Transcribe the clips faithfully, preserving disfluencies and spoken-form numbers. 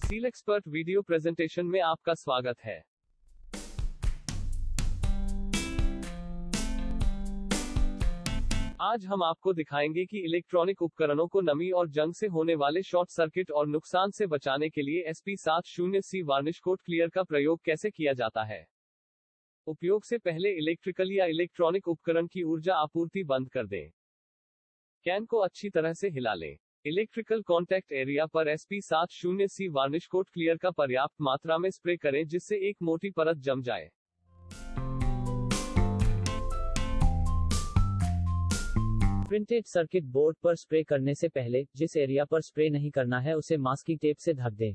Seal expert video presentation में आपका स्वागत है। आज हम आपको दिखाएंगे कि इलेक्ट्रॉनिक उपकरणों को नमी और जंग से होने वाले शॉर्ट सर्किट और नुकसान से बचाने के लिए एस पी सात शून्य सी वार्निश कोट क्लियर का प्रयोग कैसे किया जाता है। उपयोग से पहले इलेक्ट्रिकल या इलेक्ट्रॉनिक उपकरण की ऊर्जा आपूर्ति बंद कर दें। कैन को अच्छी तरह से हिला लें। इलेक्ट्रिकल कॉन्टैक्ट एरिया पर एस पी सात शून्य सी वार्निश कोट क्लियर का पर्याप्त मात्रा में स्प्रे करें जिससे एक मोटी परत जम जाए। प्रिंटेड सर्किट बोर्ड पर स्प्रे करने से पहले जिस एरिया पर स्प्रे नहीं करना है उसे मास्किंग टेप से ढक दें।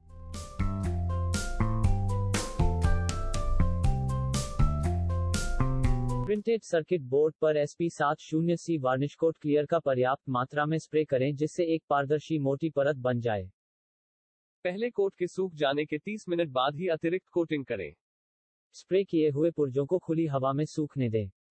प्रिंटेड सर्किट बोर्ड पर एस पी सात शून्य सी वार्निश कोट क्लियर का पर्याप्त मात्रा में स्प्रे करें जिससे एक पारदर्शी मोटी परत बन जाए। पहले कोट के सूख जाने के तीस मिनट बाद ही अतिरिक्त कोटिंग करें। स्प्रे किए हुए पुर्जों को खुली हवा में सूखने दें।